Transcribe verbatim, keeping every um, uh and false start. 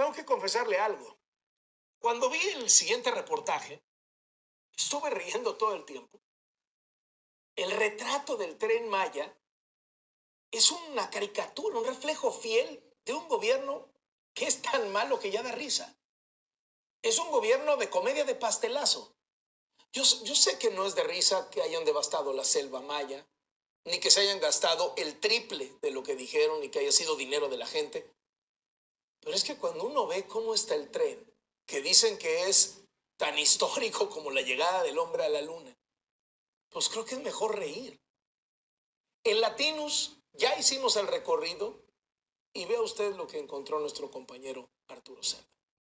tengo que confesarle algo. Cuando vi el siguiente reportaje, estuve riendo todo el tiempo. El retrato del Tren Maya es una caricatura, un reflejo fiel de un gobierno que es tan malo que ya da risa. Es un gobierno de comedia de pastelazo. Yo, yo sé que no es de risa que hayan devastado la selva maya, ni que se hayan gastado el triple de lo que dijeron, ni que haya sido dinero de la gente. Pero es que cuando uno ve cómo está el tren, que dicen que es tan histórico como la llegada del hombre a la luna, pues creo que es mejor reír. En Latinus ya hicimos el recorrido y vea usted lo que encontró nuestro compañero Arturo Cerda.